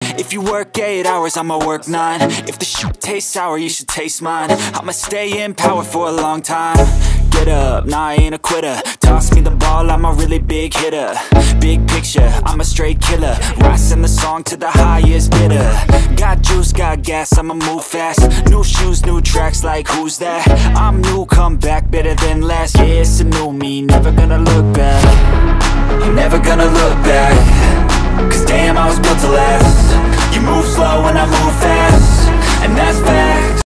If you work 8 hours, I'ma work 9. If the shit tastes sour, you should taste mine. I'ma stay in power for a long time. Get up, nah, I ain't a quitter. Toss me the ball, I'm a really big hitter. Big picture, I'm a straight killer. Rising the song to the highest bidder. Got juice, got gas, I'ma move fast. New shoes, new tracks, like who's that? I'm new, come back, better than last. Yeah, it's a new me, never gonna look back.